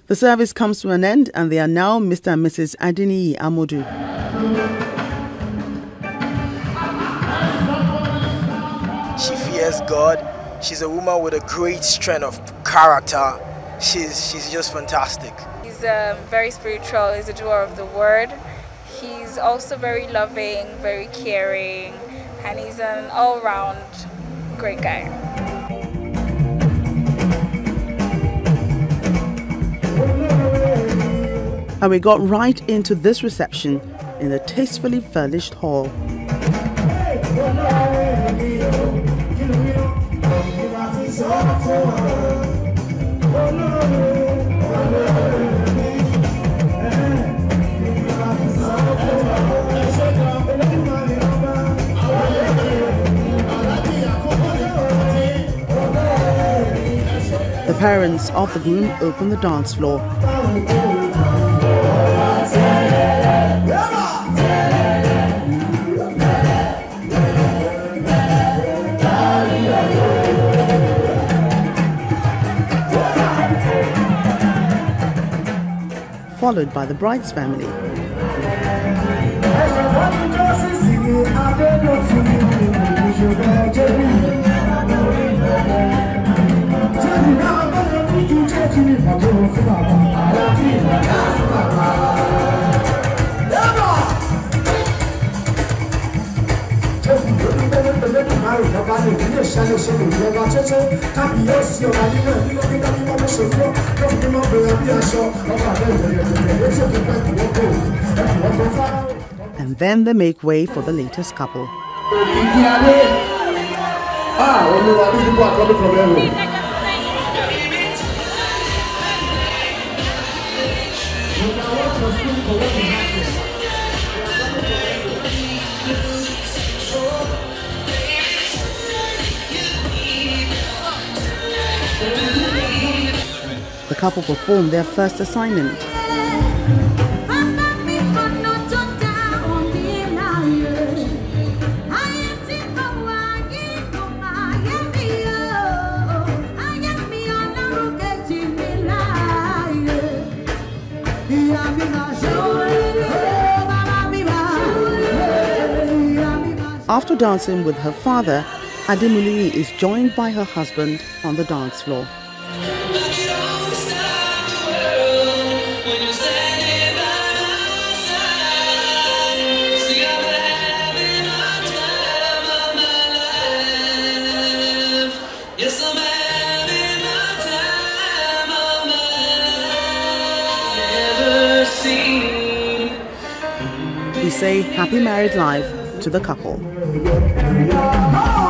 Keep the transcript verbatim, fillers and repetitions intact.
The service comes to an end and they are now Mister and Missus Adeniyi Amodu. She fears God. She's a woman with a great strength of character. She's, she's just fantastic. He's um, very spiritual. He's a doer of the word. He's also very loving, very caring, and he's an all-round great guy. And we got right into this reception in a tastefully furnished hall. The parents of the groom open the dance floor. Followed by the bride's family. And then they make way for the latest couple. The couple performed their first assignment. After dancing with her father, Adeniyi is joined by her husband on the dance floor. We say happy married life to the couple.